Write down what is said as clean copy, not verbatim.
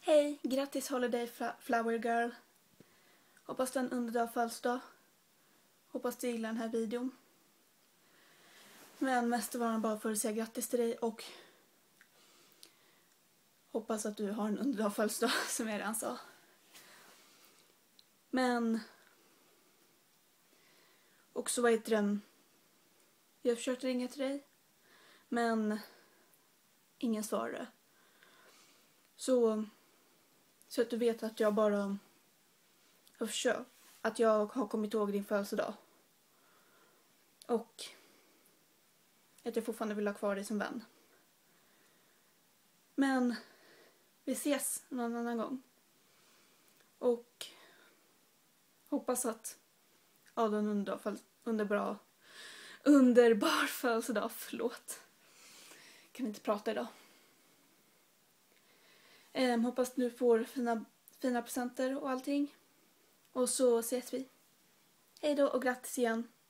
Hej, grattis Holiday Flower Girl. Hoppas du har en underbar födelsedag. Hoppas du gillar den här videon. Men mest var den bara för att säga grattis till dig och hoppas att du har en underbar födelsedag som jag redan sa. Men också vad heter det? Jag försökte ringa till dig men ingen svarade. Så att du vet att jag bara har försökt. Att jag har kommit ihåg din födelsedag. Och att jag fortfarande vill ha kvar dig som vän. Men vi ses någon annan gång. Och hoppas att du har en underbar födelsedag. Förlåt. Kan inte prata idag. Hoppas du får fina presenter och allting. Och så ses vi. Hej då och grattis igen.